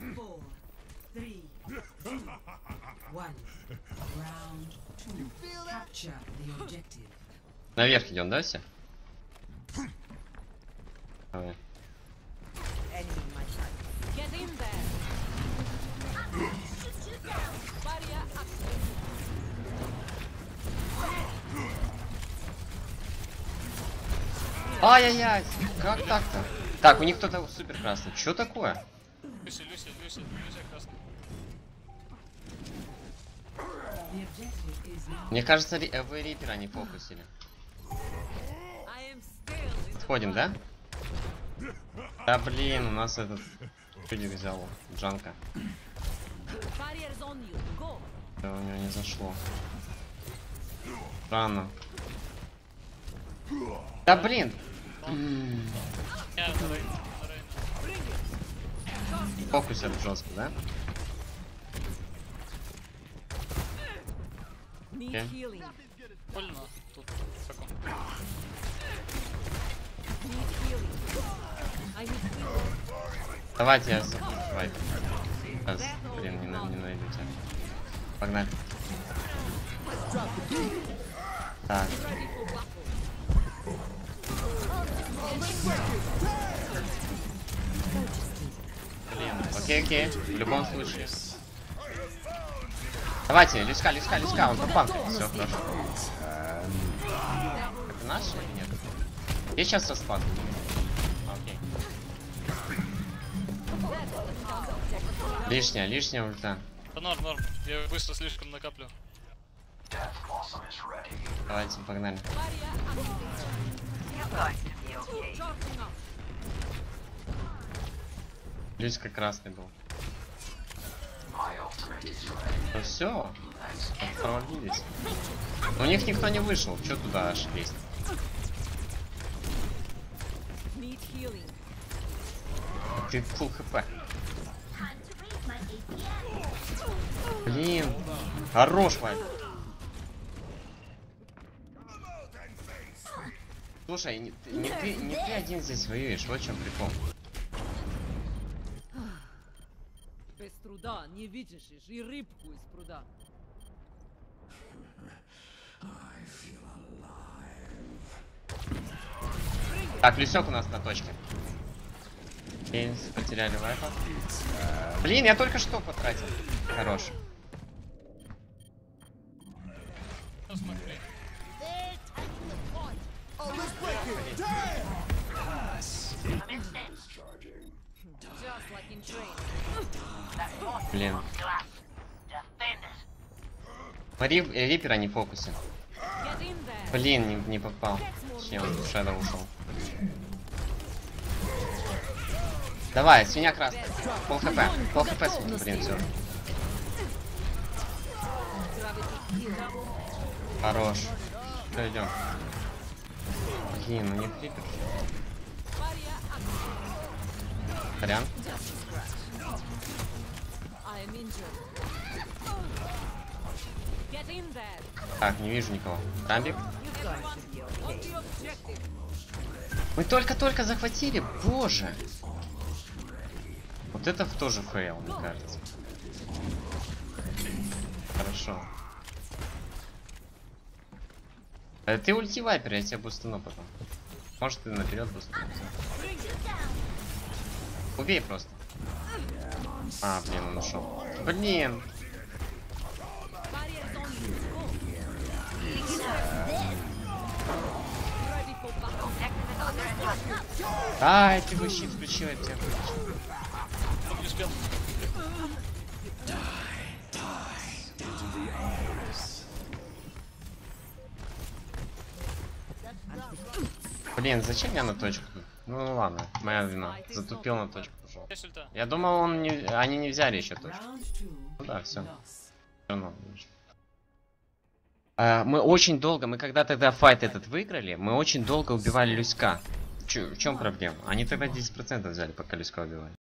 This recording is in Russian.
4, 3, 2, 1. Round 2. Capture the objective. Наверх идем, да, все? Давай. Get in there. Barrier active. Ай-яй-яй, как так-то? Так, у них кто-то супер красный. Что такое? Люси красный. The objective is now. Мне кажется, вы рипера не фокусили. I am still in the Отходим, да? Да блин, у нас этот чудик взял Джанка. barriers on you. Go. Да, у него не зашло. Странно. Да блин! Я на Рейн. Фокусят жестко, да? Need Okay. healing. Больно тут. Как он? Need healing. I need healing. Давайте я давай. Сейчас, блин, не найду тебя. Погнали. Так. Ready for battle. Блин, окей. В любом случае. Давайте, лиска, он пропал. Все, хорошо. Это наш или нет? Я сейчас расклад. Окей. Лишняя ульта. Да норм. Я быстро слишком накаплю. Давайте, погнали. Charging up. Лиска красный был. Ну все, провалились. У них никто не вышел. Че туда аж лезть? Need healing. Ты фул хп. Блин. Хорош, Вайт. Слушай, не ты один здесь воюешь, вот в чем прикол. Без труда не видишь и рыбку из пруда. Так, Люсек у нас на точке. Блин, потеряли вайпа. Блин, я только что потратил. Хорош. Ну смотри. Just like in train. Блин. Рипера не в фокусе. Get in there. Блин, не попал. Точнее, он в Shadow ушел. Давай, свинья красная. Пол хп, свинья, блин, все. Хорош. Все, идем. Блин, у них рипер. Сорян. I am injured. Get in there. Так, не вижу никого. Рамбик. On the objective. Мы только захватили, боже. Вот это тоже фейл, мне кажется. Хорошо. Ты ульти вайпер, я тебя бустану потом. Может ты наперед бустану. Убей просто. А, блин, он ушел. Блин. Barriers on you. Go. Ready for battle. А, ты бы щит включил, я тебя выключил. Кто не успел? Блин, зачем я на точку? Ну ладно, моя вина. Затупил на точку, пошел. Есть ульта. Я думал, они не взяли еще точку. Round 2. Ну да, все. Loss. Мы очень долго, мы когда тогда файт этот выиграли, мы очень долго убивали Люська. В чем проблема? Они тогда 10% взяли, пока Люська убивали.